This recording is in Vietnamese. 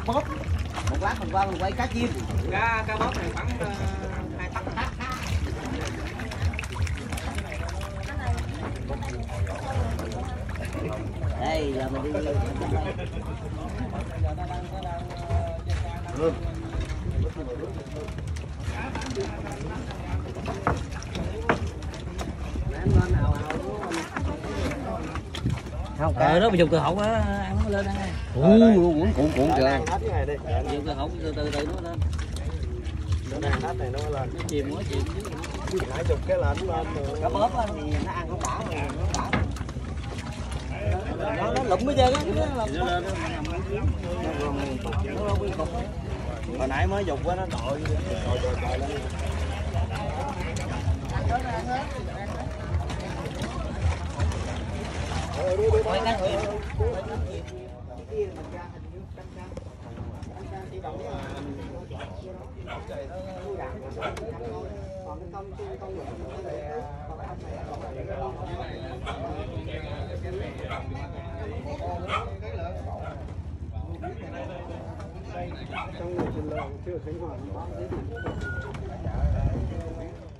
cá bóp. Một lát mình qua mình quay cá chim. Cá bóp này khoảng 2 tấn. Đây giờ mình đi. Không cá đó, mình dùng cơ hậu á, ăn nó lên đây. Cuộn kìa. Dùng cơ hậu từ từ nó lên. Hết này nó lên. Nó chìm quá chìm. 20 cái lên lên. Cá bóp á thì nó ăn không đã rồi, nó đã. Nó lụm hết trơn á, nó lên. Nó nguyên cục. Hồi nãy mới dục quá nó đội lên. Quay cá chim. Trong này chưa thấy hoàn.